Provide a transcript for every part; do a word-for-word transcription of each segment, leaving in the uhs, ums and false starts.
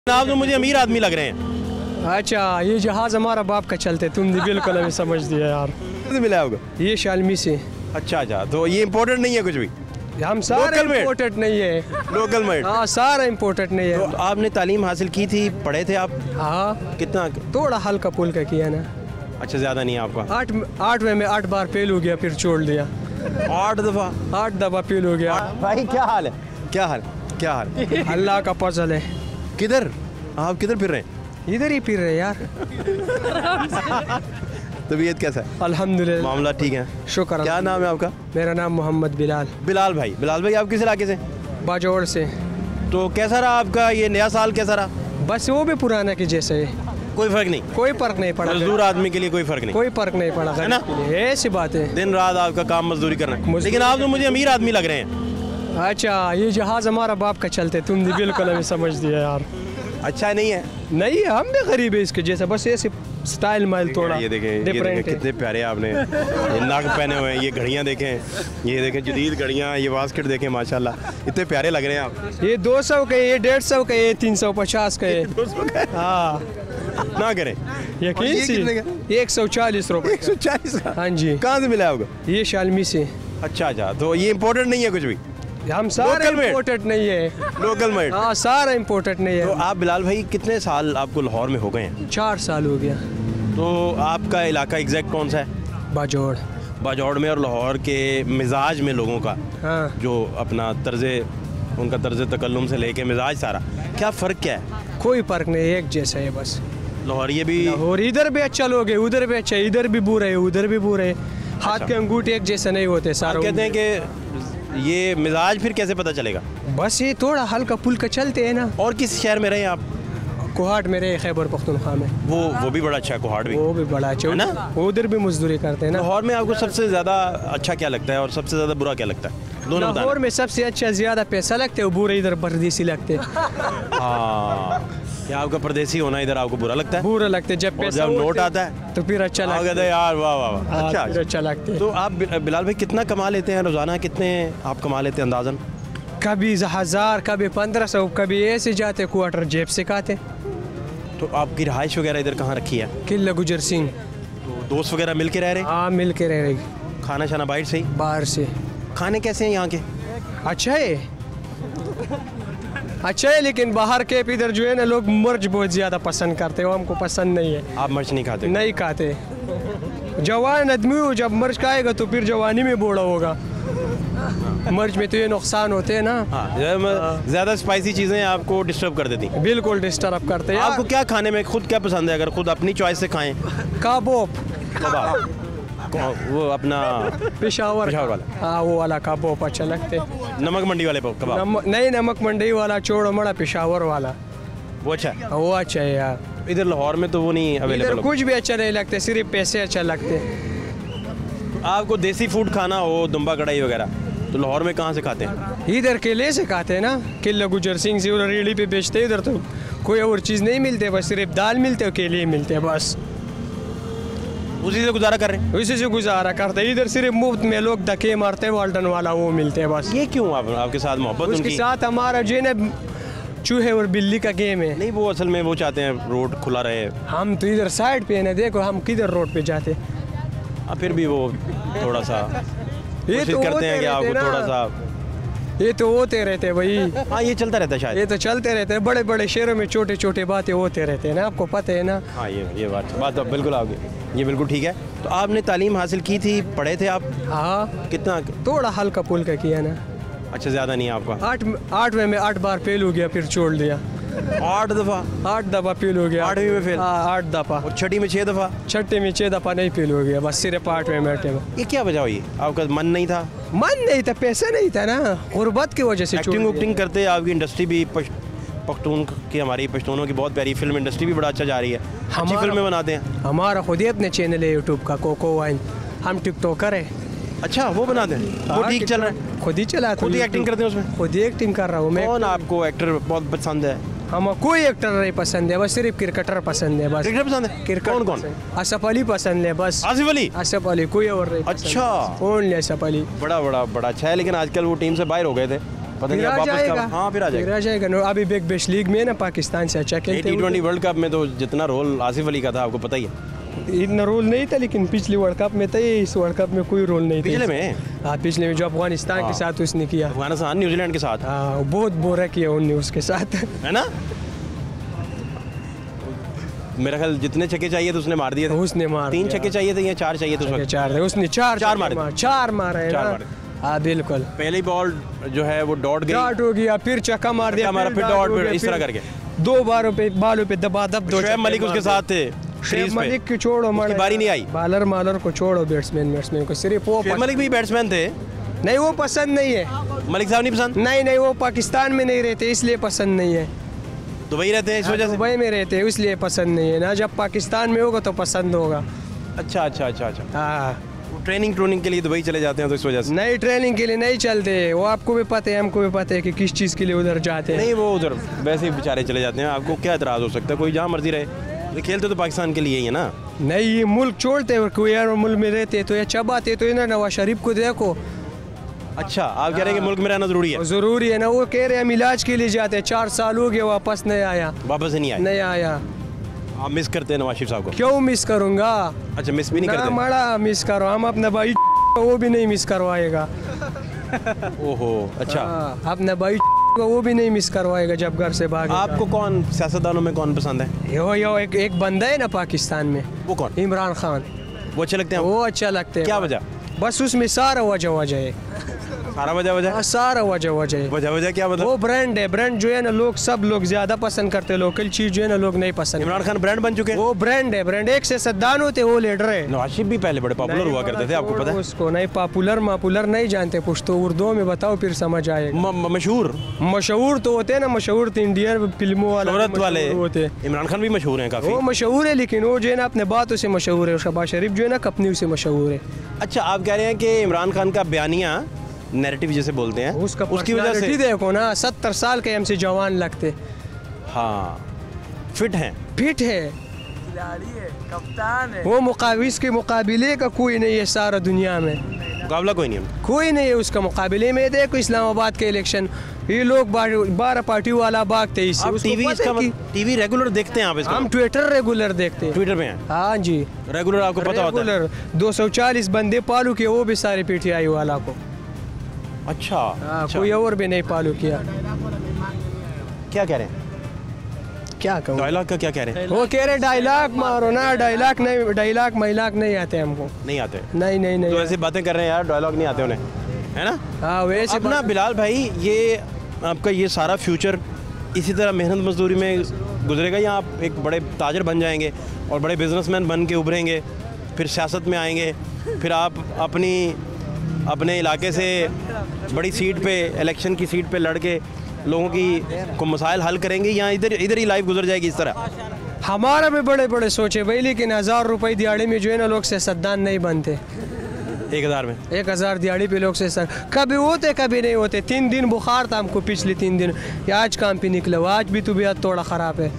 आप तो मुझे अमीर आदमी लग रहे हैं। अच्छा, ये जहाज हमारा बाप का चलते, तुमने बिल्कुल हमें समझ दिया यार। मिला होगा ये शालमी से। अच्छा अच्छा, तो ये इम्पोर्टेंट नहीं है कुछ भी? हम सारे इम्पोर्टेंट नहीं है, लोकल मेड। हाँ सारा इम्पोर्टेंट नहीं है। तो आपने तालीम हासिल की थी, पढ़े थे आप? हाँ कितना? थोड़ा हल्का पुल्का किया ना। अच्छा, ज्यादा नहीं है आपका? आठ आठवें में आठ बार फेल हो गया, फिर छोड़ दिया। आठ दफा? आठ दफा फेल हो गया। भाई क्या हाल है, क्या हाल क्या हाल? अल्लाह का फजल है। किधर आप किधर फिर रहे हैं? इधर ही फिर रहे यार। तबीयत कैसा है? अल्हम्दुलिल्लाह, मामला ठीक है, शुक्र। क्या नाम है आपका? मेरा नाम मोहम्मद बिलाल। बिलाल भाई। बिलाल भाई, आप किस इलाके से? बाजौड़ से। तो कैसा रहा आपका ये नया साल, कैसा रहा? बस वो भी पुराना के जैसे है, कोई फर्क नहीं? कोई फर्क नहीं पड़ा, मजदूर आदमी के लिए कोई फर्क नहीं? कोई फर्क नहीं पड़ा है ना? ऐसी बात है, दिन रात आपका काम मजदूरी करना है। लेकिन आप तो मुझे अमीर आदमी लग रहे हैं। अच्छा, ये जहाज हमारा बाप का चलते, तुमने बिल्कुल हमें समझ दिया यार। अच्छा नहीं है? नहीं, हम भी गरीब है इसके जैसा, बस ऐसे स्टाइल माइल थोड़ा ये देखें, ये डिफरेंट देखें है। कितने प्यारे आपने ये नाक पहने हुए हैं, ये घड़ियां देखें, ये देखें जदीद घड़ियां, ये बास्केट देखें, माशाल्लाह इतने प्यारे लग रहे हैं आप। ये दो सौ का, ये डेढ़ सौ का, ये तीन सौ पचास का है। हाँ ना करें यकीन से, एक सौ चालीस रुपये। एक सौ चालीस का? हाँ जी। कहाँ से मिला होगा? ये शालमी से। अच्छा अच्छा, तो ये इम्पोर्टेंट नहीं है कुछ भी? हम सारे Local made? इम्पोर्टेंट नहीं है, लोकल मेड। हाँ सारा इम्पोर्टेंट नहीं तो है। आप बिलाल भाई कितने साल आपको लाहौर में हो गए हैं? चार साल हो गया। तो आपका इलाका एग्जैक्ट कौन सा है? बाजौड़। बाजौड़ में और लाहौर के मिजाज में लोगों का, हाँ जो अपना तर्ज़े, उनका तर्ज़ तकल्लुम से लेके मिजाज सारा, क्या फ़र्क क्या है? कोई फर्क नहीं, एक जैसा है बस। लाहौरिये भी और इधर भी अच्छा लोग है, उधर भी अच्छा है, इधर भी बुरे है, उधर भी बुरे है। हाथ अच्छा। के अंगूठे एक जैसे नहीं होते आप सारे। कहते हैं कि ये मिजाज फिर कैसे पता चलेगा? बस ये थोड़ा हल्का पुल्का चलते हैं ना। और किस शहर में रहे आप? कोहाट में रहे, खैबर पख्तूनख्वा में। वो वो भी बड़ा अच्छा है, कोहाट भी। वो भी बड़ा अच्छा है ना? उधर भी मजदूरी करते हैं ना। लाहौर में आपको सबसे ज़्यादा अच्छा क्या लगता है और सबसे ज़्यादा बुरा क्या लगता है? दोनों लाहौर बताना। में सबसे अच्छा ज्यादा पैसा लगते है, बुरे इधर परदेसी लगते हैं। हाँ, क्या आपका परदेसी होना इधर आपको बुरा लगता है? बुरा लगते जब और पैसा जब नोट होते आता है तो फिर अच्छा आप लगता कहते हैं यार वाह वाह वाह, है। अच्छा हाँ, फिर अच्छा लगते तो आप बि- बिलाल भाई कितना कमा लेते हैं रोज़ाना? कितने आप कमा लेते हैं अंदाज़न? कभी हजार, कभी पंद्रह सौ, कभी ऐसे जाते क्वार्टर जेब से खाते। तो आपकी रहाइश वगैरह इधर कहाँ रखी है? किला गुजर सिंह। तो दोस्त वगैरह मिल के रह रहे हैं? हाँ मिल के रह रही, खाना शाना बाहर से ही? बाहर से। खाने कैसे हैं यहाँ के? अच्छा है, अच्छा है, लेकिन बाहर के इधर जो है ना, लोग मिर्च बहुत ज़्यादा पसंद करते हैं, वो हमको पसंद नहीं है। आप मिर्च नहीं खाते? नहीं खाते। जवान आदमी हो, जब मिर्च खाएगा तो फिर जवानी में बूढ़ा होगा। मिर्च में तो ये नुकसान होते हैं ना। हाँ, ज़्यादा स्पाइसी चीज़ें आपको डिस्टर्ब कर देती हैं? बिल्कुल डिस्टर्ब करते हैं। आपको क्या खाने में खुद क्या पसंद है, अगर खुद अपनी चॉइस से खाएं? काबोब, कबाब, वो अपना पेशावर पेशावर वाला? हाँ वो वाला काबोब अच्छा लगते। नमक मंडी वाले कबाब? नम, नहीं, नमक मंडी वाला, चौड़ा मड़ा पेशावर वाला, वो अच्छा है। वो अच्छा है यार। इधर लाहौर में तो वो नहीं इधर अवेलेबल। कुछ भी अच्छा नहीं लगते, सिर्फ पैसे अच्छा लगते। आपको देसी फूड खाना हो, दुम्बा कढ़ाई वगैरह, तो लाहौर में कहाँ से खाते हैं? इधर केले से खाते हैं ना, किला गुजर सिंह से उधर रेडी पे बेचते हैं। इधर तो कोई और चीज़ नहीं मिलते, बस सिर्फ दाल मिलते और केले मिलते हैं, बस उसी से गुजारा कर रहे हैं? उसी से गुजारा करते हैं। इधर सिर्फ मुफ्त में लोग धक्के मारते हैं, वाल्टन वाला वो मिलते हैं बस। ये क्यों? आप, आपके साथ मोहब्बत उसके उनकी? साथ हमारा जो है ना, चूहे और बिल्ली का गेम है। नहीं, वो असल में वो चाहते हैं रोड खुला रहे। हम तो इधर साइड पे है ना, देखो हम किधर रोड पे जाते। हाँ, फिर भी वो थोड़ा सा ये कोशिश तो करते हैं कि आपको ना, थोड़ा सा। ये तो होते रहते हैं भाई। हाँ, ये चलता रहता है शायद। ये तो चलते रहते हैं, बड़े बड़े शहरों में छोटे छोटे बातें होते रहते हैं ना, आपको पता है ना। हाँ, ये ये बात बात तो बिल्कुल आपकी, ये बिल्कुल ठीक है। तो आपने तालीम हासिल की थी, पढ़े थे आप? हाँ कितना? थोड़ा हल्का पुल्का किया ना। अच्छा, ज़्यादा नहीं है आपका? आठ आठवें में आठ बार फेल हो गया, फिर छोड़ दिया। आठ दफ़ा? आठ दफा फेल हो गया। आठवीं में फेल? हाँ आठ दफा। और छठी में छः दफ़ा? छठे में छः दफा नहीं फेल हो गया, बस सिर्फ आठवें में आठवें में। ये क्या वजह हुई? आपका मन नहीं था? मन नहीं था, पैसा नहीं था ना, गुर्बत की वजह से छोड़ एक्टिंग दिया। उक्टिंग करते आपकी इंडस्ट्री भी पश- पख्तून की, हमारी पश्तूनों की बहुत प्यारी फिल्म इंडस्ट्री भी बड़ा अच्छा जा रही है, अच्छी हमारा- फिल्में बनाते हैं। हमारा खुद ही अपने चैनल है यूट्यूब का, कोको वाइन। हम टिकटॉकर है। अच्छा, वो बनाते हैं? वो हाँ, ठीक चल रहा है? खुद ही चला, खुद ही एक्टिंग करते हैं उसमें? खुद ही एक्टिंग कर रहा हूँ मैं। कौन आपको एक्टर बहुत पसंद है? हम कोई एक्टर नहीं पसंद है, बस सिर्फ क्रिकेटर पसंद है बस। क्रिकेटर पसंद है? क्रिकेट कौन कौन? पसंद। असफ अली पसंद है बस। आसिफ अली? असफ अली, कोई और नहीं पसंद। अच्छा। ओनली असफ अली। बड़ा बड़ा बड़ा अच्छा है, लेकिन आजकल वो टीम से बाहर हो गए थे। पता नहीं फिर अब आ वापस जाएगा। कब- हाँ फिर आ फिर जाएगा। आ जाएगा नो, अभी बिग बैश लीग में ना पाकिस्तान से अच्छा ये खेलते टी हैं। ट्वेंटी वर्ल्ड कप में तो जितना रोल आसिफ अली का था आपको पता ही है। इतना रोल नहीं था, लेकिन पिछले वर्ल्ड कप में था, ये इस वर्ल्ड कप में कोई रोल नहीं था। पिछले में हाँ, पिछले में जो अफगानिस्तान हाँ। के साथ उसने किया, अफगानिस्तान न्यूजीलैंड के साथ, हाँ बहुत बोरा किया उनने उसके साथ। है ना। मेरा ख्याल जितने छक्के चाहिए थे उसने मार दिए थे। उसने मार तीन दिया। छक्के चाहिए थे या चार चाहिए थे उस छक्के वक्त? चार थे, उसने चार चार छक्के मारे थे। मार- चार मारा है चार ना। मारे। हाँ बिल्कुल। पहली बॉल जो है वो डॉट गई, डॉट हो गया, फिर चक्का मार दिया, चक्का मारा, फिर डॉट, हो फिर गया, इस तरह फिर करके। दो बारों पे बालों पे दबा दब दो शुएब छक्के मलिक मार उसके दिए। साथ थे शुएब क्रीज पे। मलिक की छोड़ो, उसकी बारी नहीं आई। बालर मालर को छोड़ो, बैट्समैन बैट्समैन को सिर्फ वो शुएब पसंद- मलिक भी बैट्समैन थे। नहीं वो पसंद नहीं है। मलिक साहब नहीं पसंद, नहीं नहीं वो पाकिस्तान में नहीं रहते इसलिए पसंद नहीं है। दुबई रहते हैं इस वजह से। दुबई में रहते हैं इसलिए पसंद नहीं है ना, जब पाकिस्तान में होगा तो पसंद होगा। अच्छा अच्छा अच्छा अच्छा। हाँ वो ट्रेनिंग ट्रेनिंग के लिए दुबई चले जाते हैं तो इस वजह से। नई ट्रेनिंग के लिए नहीं चलते, वो आपको भी पता है हमको भी पता है कि किस चीज़ के लिए उधर जाते हैं। नहीं वो उधर वैसे ही बेचारे चले जाते हैं, आपको क्या एतराज़ हो सकता है, कोई जहाँ मर्जी रहे, तो खेलते तो पाकिस्तान के लिए ही है ना। नहीं ये मुल्क छोड़ते और कोई और मुल्क में रहते तो ये चबाते तो इन्हें नवाज शरीफ को देखो। अच्छा आप कह रहे हैं कि मुल्क में रहना ज़रूरी है, ज़रूरी है ना, वो कह रहे हैं हम इलाज के लिए जाते हैं, चार साल हो गए वापस नहीं आया। वापस ही नहीं आए। नहीं आया। आप मिस करते हैं नवाज शरीफ साहब को? क्यों मिस करूँगा? अच्छा मिस भी नहीं ना करते? मड़ा मिस करो, हम अपना भाई वो भी नहीं मिस करवाएगा। ओहो अच्छा। हाँ, अपना भाई को वो भी नहीं मिस करवाएगा जब घर से भागेगा। आपको कौन सियासतदानों में कौन पसंद है? यो यो एक एक बंदा है ना पाकिस्तान में, वो कौन? इमरान खान, वो अच्छे लगते हैं? वो अच्छा लगते हैं। क्या वजह? बस उसमें सारा वजह वजह है, सारा वजह वजह हाँ, सारा वजह वजह है। वजह वजह क्या मतलब? वो ब्रांड है, ब्रांड जो है ना लोग सब लोग ज्यादा पसंद करते हैं, लोकल चीज जो है ना लोग नहीं पसंद। इमरान खान ब्रांड बन चुके हैं। वो ब्रांड है, ब्रांड एक से सद्दान होते वो लीडर है। नवाज शरीफ भी पहले बड़े पॉपुलर हुआ करते थे, आपको पता है? उसको नहीं पॉपुलर मापुलर नहीं जानते, पुश्तो उर्दू में बताओ फिर समझ आएगा। म- म- मशहूर मशहूर तो होते हैं ना, मशहूर तो इंडियन फिल्मों वाला शोहरत वाले मशहूर होते हैं। इमरान खान भी मशहूर हैं काफ़ी। वो मशहूर है, लेकिन वो जो है ना अपने बातों से मशहूर है, शहबाज शरीफ जो है ना कपनी से मशहूर है। अच्छा आप कह रहे हैं कि इमरान खान का बयानिया नैरेटिव जैसे बोलते हैं उसका उसकी वजह से, देखो ना, सत्तर साल के हमसे जवान लगते, हाँ फिट हैं। फिट है, खिलाड़ी है, कप्तान है। वो मुकाबिस के मुकाबले का कोई नहीं है सारा दुनिया में, मुकाबला कोई नहीं है। कोई नहीं है उसका मुकाबले में। देखो इस्लामाबाद के इलेक्शन, ये लोग बारह पार्टी वाला भागते इससे। आप उसको टीवी पता इसका है कि टीवी रेगुलर देखते हैं आप इसका? हम ट्विटर रेगुलर देखते हैं। ट्विटर पे हैं हाँ जी रेगुलर, आपको पता होता है? रेगुलर दो सौ चालीस बंदे पालू किए, वो भी सारे पीटीआई वाला को। अच्छा, हाँ, अच्छा। कोई और भी नहीं पालू किया। क्या कह रहे हैं? क्या कहूँ, डायलॉग का क्या कह रहे हैं? वो कह रहे डायलॉग मारो ना, डायलॉग नहीं, डायलॉग महिलाग नहीं आते हमको। नहीं आते नहीं नहीं नहीं तो ऐसी बातें कर रहे हैं यार, डायलॉग नहीं आते उन्हें, है ना? हाँ वैसे अब ना बिलाल भाई, ये आपका ये सारा फ्यूचर इसी तरह मेहनत मजदूरी में गुजरेगा या आप एक बड़े ताजर बन जाएंगे और बड़े बिजनेसमैन बन के उभरेंगे, फिर सियासत में आएंगे, फिर आप अपनी अपने इलाके से बड़ी सीट पे, इलेक्शन की सीट पे लड़ के लोगों की को मसाइल हल करेंगे, या इधर इधर ही लाइफ गुजर जाएगी इस तरह? हमारा भी बड़े बड़े सोचे भाई, लेकिन हज़ार रुपए दिहाड़ी में जो है ना लोग से सद्दान नहीं बनते। एक हज़ार में एक हज़ार दिहाड़ी पे लोग से सर कभी होते कभी नहीं होते। तीन दिन बुखार था हमको पिछले तीन दिन, या आज काम पे निकला हुआ, आज भी तबीयत थोड़ा ख़राब है।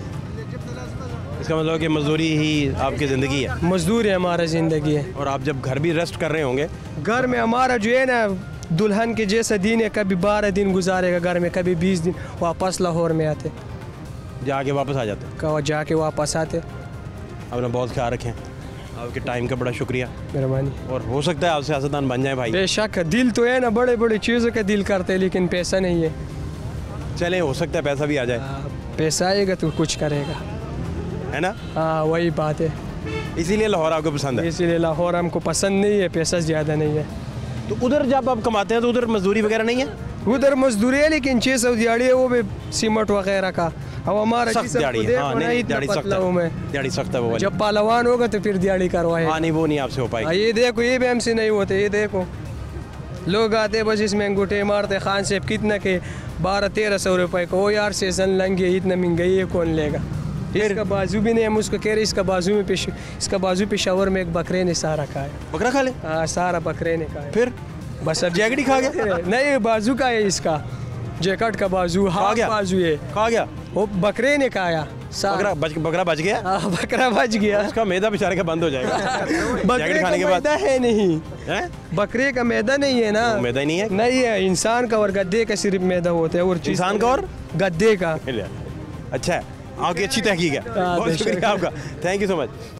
इसका मतलब कि मजदूरी ही आपकी ज़िंदगी है मजदूर है हमारा ज़िंदगी है। और आप जब घर भी रेस्ट कर रहे होंगे, घर में हमारा जो है ना दुल्हन के जैसा दिन है, कभी बारह दिन गुजारेगा घर में, कभी बीस दिन, वापस लाहौर में आते, जाके वापस आ जाते हैं। कहा जाके वापस आते। अपना बहुत ख्याल रखें, आपके टाइम का बड़ा शुक्रिया, मेहरबानी। और हो सकता है आप सियासतदान बन जाएं भाई। बेशक दिल तो है ना, बड़े बड़े चीज़ों का दिल करते, लेकिन पैसा नहीं है। चलें, हो सकता है पैसा भी आ जाए, हाँ, पैसा आएगा तो कुछ करेगा, है ना? हाँ वही बात है। इसीलिए लाहौर आपको पसंद है। इसीलिए लाहौर हमको पसंद नहीं है, पैसा ज़्यादा नहीं है। तो उधर जब आप कमाते हैं तो उधर मजदूरी वगैरह नहीं है? उधर मजदूरी है, लेकिन छः सौ दिहाड़ी है, वो भी सीमेंट वगैरह का। अब हमारा सख्त जिसम दिहाड़ी को है, देखो हाँ, ना, नहीं इतना दिहाड़ी सख्त पतला हूँ मैं। है, दिहाड़ी सख्त है वो वाली। जब पहलवान होगा तो फिर दिहाड़ी करवाए। हाँ नहीं, वो नहीं आपसे हो हाँ, पाएगी। ये देखो, ये भी हमसे नहीं होते। ये देखो लोग आते बस इसमें अंगूठे मारते, खान साहब कितना के बारह तेरह सौ रुपए को, वो यार सेशन लंगे इतना महंगाई है, कौन लेगा? इसका बाजू भी नहीं, हम उसको कह रहे इसका बाजू में पेश इसका बाजू पेशावर में एक बकरे ने सारा खाया। बकरा खा ले, हाँ सारा बकरे ने खाया। फिर बस अब जैकेट ही खा गया? नहीं, बाजू का है इसका, जैकेट का बाजू, हाथ गया? बाजू है। खा गया? वो बकरे ने खाया सार। बकरा बच बकरा बच गया, हाँ, बकरा बच गया। उसका मैदा बेचारे का बंद हो जाएगा बकरे जैकेट का खाने के बाद। मैदा है नहीं, हैं? बकरे का मैदा नहीं है ना, मैदा ही नहीं है। नहीं है, इंसान का और गद्दे का सिर्फ मैदा होता है और चीज़ इंसान का और गद्दे का। अच्छा है, आपकी अच्छी तहकीक है, हाँ, बहुत बेशक। शुक्रिया आपका, थैंक यू सो मच।